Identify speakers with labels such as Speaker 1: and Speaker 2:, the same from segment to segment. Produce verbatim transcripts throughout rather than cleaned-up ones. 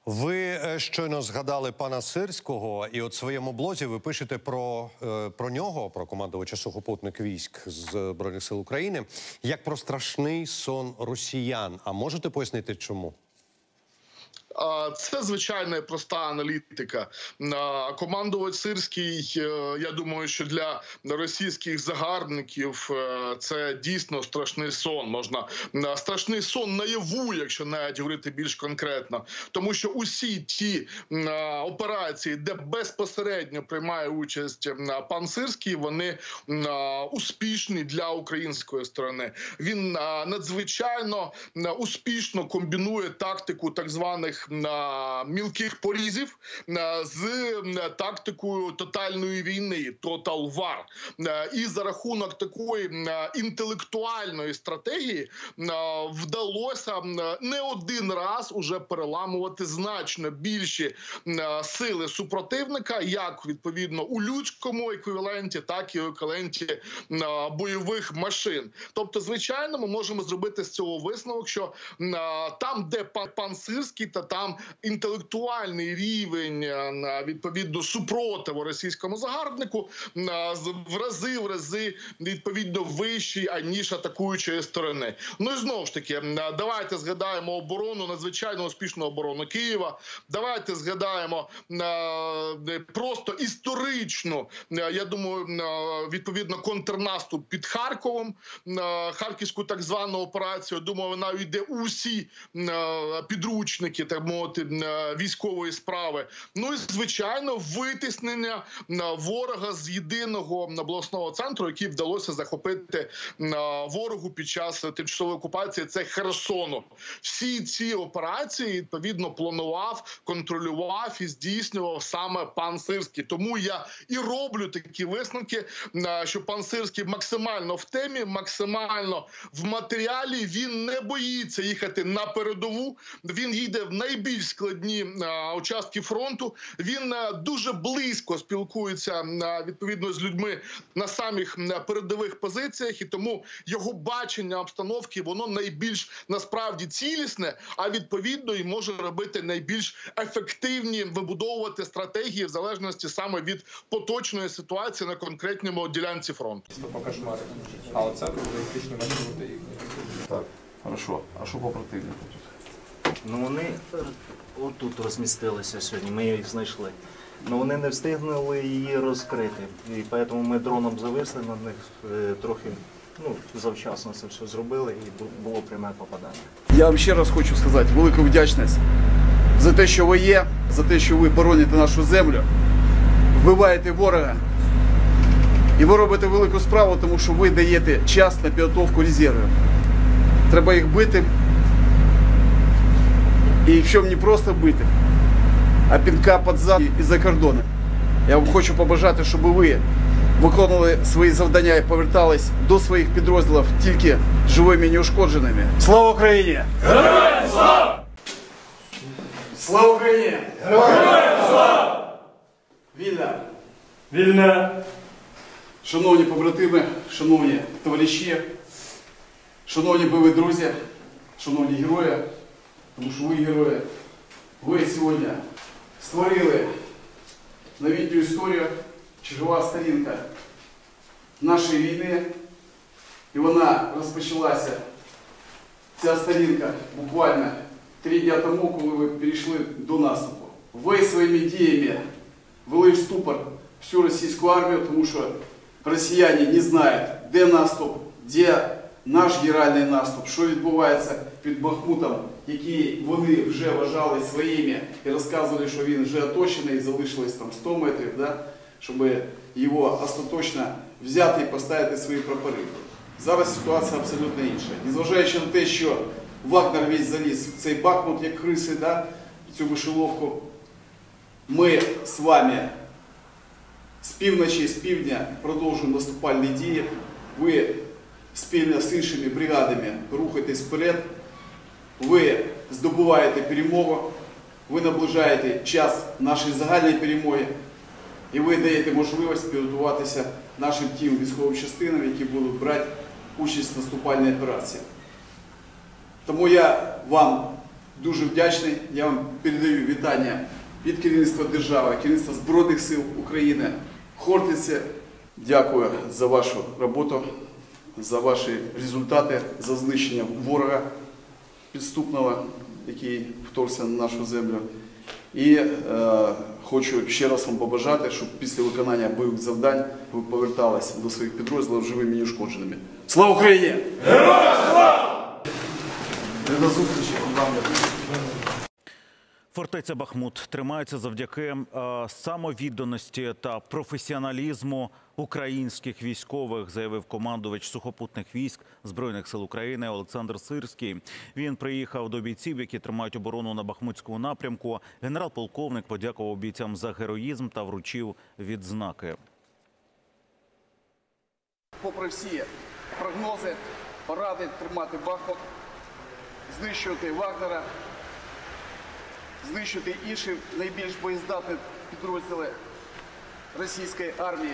Speaker 1: Ви щойно згадали пана Сирського, і от в своєму блозі ви пишете про, про нього, про командувача сухопутних військ з Збройних сил України, як про страшний сон росіян. А можете пояснити, чому?
Speaker 2: Це звичайна і проста аналітика. Командувач Сирський, я думаю, що для російських загарбників це дійсно страшний сон. Можна страшний сон наяву, якщо навіть говорити більш конкретно. Тому що усі ті операції, де безпосередньо приймає участь пан Сирський, вони успішні для української сторони. Він надзвичайно успішно комбінує тактику так званих мілких порізів з тактикою тотальної війни, Total War. І за рахунок такої інтелектуальної стратегії вдалося не один раз уже переламувати значно більші сили супротивника, як відповідно у людському еквіваленті, так і у еквіваленті бойових машин. Тобто, звичайно, ми можемо зробити з цього висновок, що там, де пан Сирський, та там інтелектуальний рівень відповідно супротиву російському загарбнику в рази в рази відповідно вищий, аніж атакуючої сторони. Ну і знову ж таки, давайте згадаємо оборону, надзвичайно успішну оборону Києва. Давайте згадаємо просто історичну, я думаю, відповідно контрнаступ під Харковом, харківську так звану операцію. Думаю, вона йде усі підручники, так мовити, військової справи. Ну і, звичайно, витіснення ворога з єдиного обласного центру, який вдалося захопити ворогу під час тимчасової окупації, це Херсону. Всі ці операції, відповідно, планував, контролював і здійснював саме пан Сирський. Тому я і роблю такі висновки, що пан Сирський максимально в темі, максимально в матеріалі, він не боїться їхати на передову, він їде в найбільш складні а, участки фронту. Він а, дуже близько спілкується а, відповідно з людьми на самих а, передових позиціях, і тому його бачення обстановки, воно найбільш насправді цілісне, а відповідно і може робити найбільш ефективні, вибудовувати стратегії в залежності саме від поточної ситуації на конкретному ділянці фронту.
Speaker 3: По кошмару. А оце туристичні маршрути.
Speaker 4: Так, хорошо. А що по противнику тут?
Speaker 5: Ну вони отут розмістилися сьогодні, ми їх знайшли. Ну вони не встигнули її розкрити. І тому ми дроном зависли на них трохи, ну, завчасно це все зробили і було пряме попадання.
Speaker 4: Я вам ще раз хочу сказати велику вдячність за те, що ви є, за те, що ви бороните нашу землю, вбиваєте ворога. І ви робите велику справу, тому що ви даєте час на підготовку резервів. Треба їх бити. І в чому не просто бити, а пінка під зад і за кордони. Я вам хочу побажати, щоб ви виконували свої завдання і повертались до своїх підрозділів тільки живими і неушкодженими. Слава Україні!
Speaker 6: Героям слава!
Speaker 4: Слава Україні!
Speaker 6: Героям слава!
Speaker 4: Вільна!
Speaker 6: Вільна!
Speaker 4: Шановні побратими, шановні товариші, шановні бойові друзі, шановні герої, тому що ви герої, ви сьогодні створили новітню історію, чергова сторінка нашої війни, і вона розпочалася, ця сторінка, буквально три дня тому, коли ви перейшли до наступу. Ви своїми діями ввели в ступор всю російську армію, тому що росіяни не знають, де наступ, де наш генеральний наступ, що відбувається під Бахмутом, який вони вже вважали своїми і розказували, що він вже оточений, залишилось там сто метрів, да? Щоб його остаточно взяти і поставити свої прапори. Зараз ситуація абсолютно інша. Незважаючи на те, що Вагнер весь заліз в цей Бахмут, як криси, да? В цю вишивовку, ми з вами з півночі, з півдня продовжуємо наступальні дії. Ви спільно з іншими бригадами рухаєтесь вперед, ви здобуваєте перемогу, ви наближаєте час нашої загальної перемоги, і ви даєте можливість підготуватися нашим тим військовим частинам, які будуть брати участь в наступальній операції. Тому я вам дуже вдячний. Я вам передаю вітання від керівництва держави, керівництва Збройних сил України. Хортиці, дякую за вашу роботу, за ваші результати, за знищення ворога підступного, який вторгся на нашу землю. І е, хочу ще раз вам побажати, щоб після виконання бойових завдань ви поверталися до своїх підрозділів живими і неушкодженими. Слава Україні!
Speaker 6: Героям слава!
Speaker 4: До зустрічі!
Speaker 7: Фортеця Бахмут тримається завдяки е, самовідданості та професіоналізму українських військових, заявив командувач сухопутних військ Збройних сил України Олександр Сирський. Він приїхав до бійців, які тримають оборону на Бахмутському напрямку. Генерал-полковник подякував бійцям за героїзм та вручив відзнаки.
Speaker 4: Попри всі прогнози, поради тримати Бахмут, знищувати Вагнера, знищити інші найбільш боєздатні підрозділи російської армії.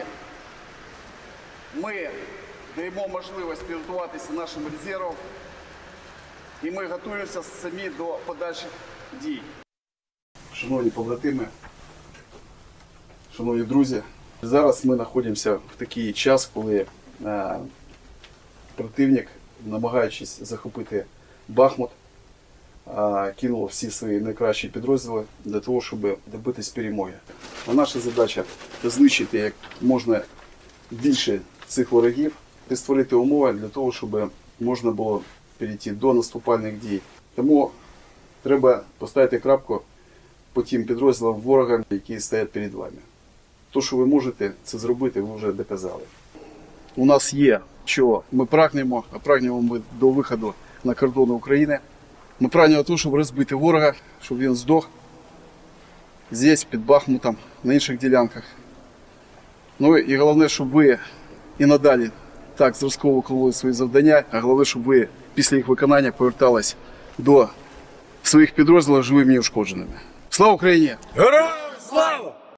Speaker 4: Ми даємо можливість підготуватися нашим резервам, і ми готуємося самі до подальших дій. Шановні побратими, шановні друзі, зараз ми знаходимося в такий час, коли е, противник, намагаючись захопити Бахмут, кинув всі свої найкращі підрозділи для того, щоб добитись перемоги. А наша задача знищити як можна більше цих ворогів і створити умови для того, щоб можна було перейти до наступальних дій. Тому треба поставити крапку по тим підрозділам ворога, які стоять перед вами. То, що ви можете це зробити, ви вже доказали. У нас є, що ми прагнемо, а прагнемо ми до виходу на кордони України. Ми прагнемо того, щоб розбити ворога, щоб він здох здесь, під Бахмутом, на інших ділянках. Ну і головне, щоб ви і надалі так зразково виконували свої завдання, а головне, щоб ви після їх виконання повертались до своїх підрозділів живими і ушкодженими. Слава Україні!
Speaker 6: Героям слава!